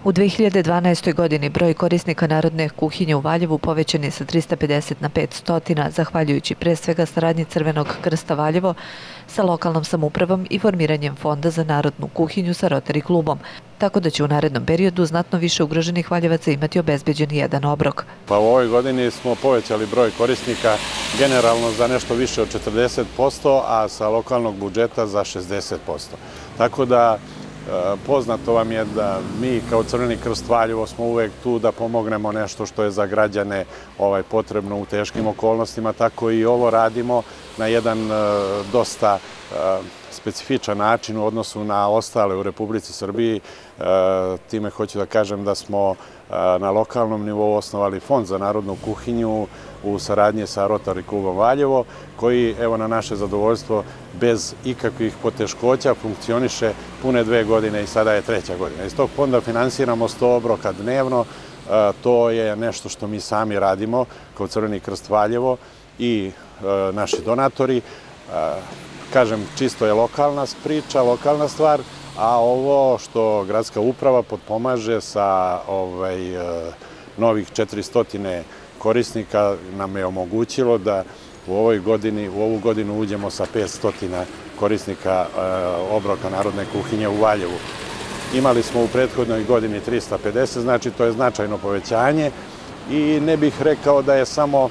U 2012. godini broj korisnika narodne kuhinje u Valjevu povećan je sa 350 na 500, zahvaljujući pre svega saradnji Crvenog krsta Valjevo sa lokalnom samoupravom i formiranjem Fonda za narodnu kuhinju sa Rotary klubom, tako da će u narednom periodu znatno više ugroženih Valjevaca imati obezbeđen jedan obrok. Pa u ovoj godini smo povećali broj korisnika generalno za nešto više od 40%, a sa lokalnog budžeta za 60%. Tako da poznato vam je da mi kao Crveni krst Valjevo smo uvek tu da pomognemo nešto što je za građane potrebno u teškim okolnostima, tako i ovo radimo na jedan dosta specifičan način u odnosu na ostale u Republici Srbiji. Time hoću da kažem da smo na lokalnom nivou osnovali Fond za narodnu kuhinju u saradnji sa Rotary klubom Valjevo, koji, evo na naše zadovoljstvo, bez ikakvih poteškoća funkcioniše pune 2 godine i sada je 3. godina. Iz tog fonda finansiramo 100 obroka dnevno. To je nešto što mi sami radimo kao Crveni krst Valjevo i naši donatori. Kažem, čisto je lokalna priča, lokalna stvar, a ovo što gradska uprava potpomaže sa novih 400 korisnika nam je omogućilo da u ovu godinu uđemo sa 500 korisnika obroka narodne kuhinje u Valjevu. Imali smo u prethodnoj godini 350, znači to je značajno povećanje i ne bih rekao da je samo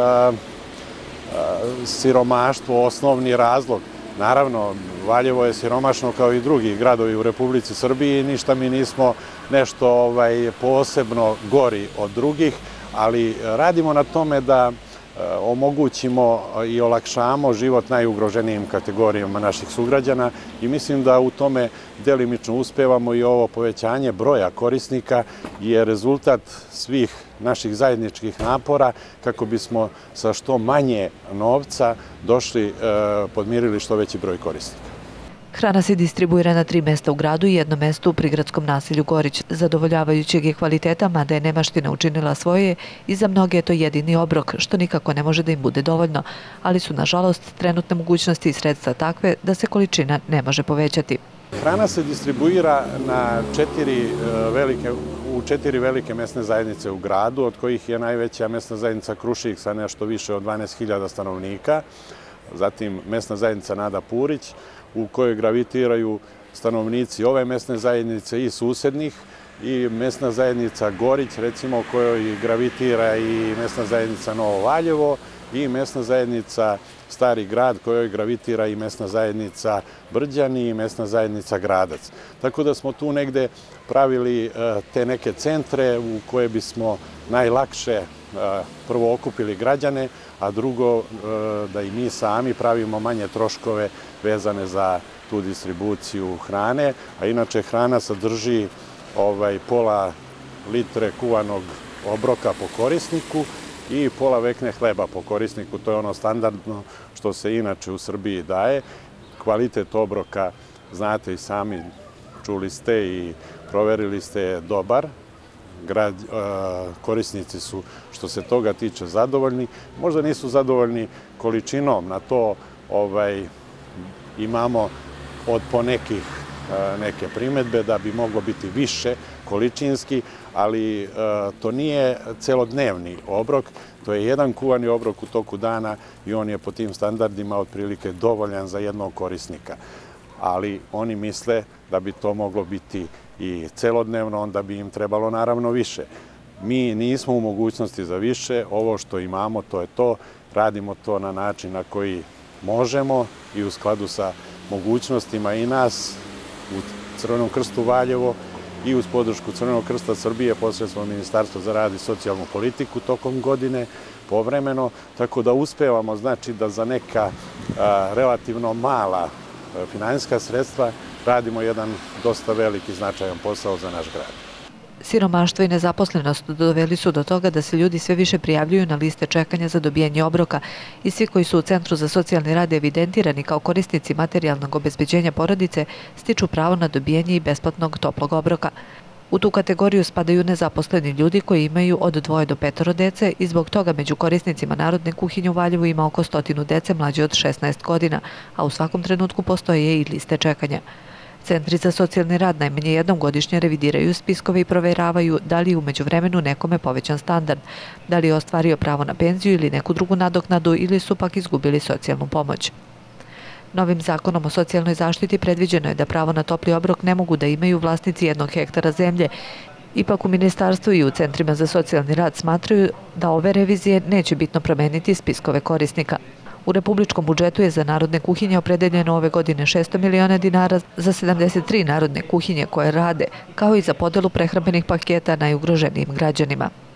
siromaštvo osnovni razlog. Naravno, Valjevo je siromašno kao i drugi gradovi u Republici Srbiji, ništa mi nismo nešto posebno gori od drugih, ali radimo na tome da omogućimo i olakšamo život najugroženijim kategorijama naših sugrađana i mislim da u tome delimično uspevamo i ovo povećanje broja korisnika je rezultat svih naših zajedničkih napora kako bismo sa što manje novca podmirili što veći broj korisnika. Hrana se distribuira na 3 mesta u gradu i 1 mesto u prigradskom naselju Gorić. Zadovoljavajućeg je kvaliteta, mada je nemaština učinila svoje i za mnoge je to jedini obrok, što nikako ne može da im bude dovoljno, ali su nažalost trenutne mogućnosti i sredstva takve da se količina ne može povećati. Hrana se distribuira u 4 velike mesne zajednice u gradu, od kojih je najveća mesna zajednica Krušik sa nešto više od 12.000 stanovnika, zatim mesna zajednica Nada Purić, u kojoj gravitiraju stanovnici ove mesne zajednice i susednih, i mesna zajednica Gorić, recimo, u kojoj gravitira i mesna zajednica Novo Valjevo, i mesna zajednica Stari grad, kojoj gravitira i mesna zajednica Brđani i mesna zajednica Gradac. Tako da smo tu negde pravili te neke centre u koje bismo najlakše prvo okupili građane, a drugo da i mi sami pravimo manje troškove vezane za tu distribuciju hrane, a inače hrana sadrži pola litre kuvanog obroka po korisniku i pola vekne hleba po korisniku. To je ono standardno što se inače u Srbiji daje. Kvalitet obroka, znate i sami, čuli ste i proverili ste, je dobar. Korisnici su, što se toga tiče, zadovoljni. Možda nisu zadovoljni količinom, na to imamo od ponekih neke primedbe da bi moglo biti više količinski, ali to nije celodnevni obrok, to je jedan kuvani obrok u toku dana i on je po tim standardima otprilike dovoljan za jednog korisnika. Ali oni misle da bi to moglo biti i celodnevno, onda bi im trebalo naravno više. Mi nismo u mogućnosti za više, ovo što imamo to je to, radimo to na način na koji možemo i u skladu sa mogućnostima i nas u Crvenom krstu Valjevo i uz podršku Crvenog krsta Srbije posredstvom Ministarstva za rad i socijalnu politiku tokom godine povremeno, tako da uspevamo, znači, da za neka relativno mala finansijska sredstva radimo jedan dosta veliki značajan posao za naš grad. Siromaštvo i nezaposlenost doveli su do toga da se ljudi sve više prijavljuju na liste čekanja za dobijanje obroka i svi koji su u Centru za socijalni rad evidentirani kao korisnici materijalnog obezbeđenja porodice stiču pravo na dobijanje i besplatnog toplog obroka. U tu kategoriju spadaju nezaposleni ljudi koji imaju od 2 do 5 dece i zbog toga među korisnicima narodne kuhinje u Valjevu ima oko 100 dece mlađe od 16 godina, a u svakom trenutku postoje i liste čekanja. Centri za socijalni rad najmanje jednom godišnje revidiraju spiskove i proveravaju da li je u međuvremenu nekome povećan standard, da li je ostvario pravo na penziju ili neku drugu nadoknadu ili su pak izgubili socijalnu pomoć. Novim zakonom o socijalnoj zaštiti predviđeno je da pravo na topli obrok ne mogu da imaju vlasnici 1 hektara zemlje. Ipak u ministarstvu i u centrima za socijalni rad smatraju da ove revizije neće bitno promeniti spiskove korisnika. U republičkom budžetu je za narodne kuhinje opredeljeno ove godine 600 miliona dinara za 73 narodne kuhinje koje rade, kao i za podelu prehrambenih paketa najugroženijim građanima.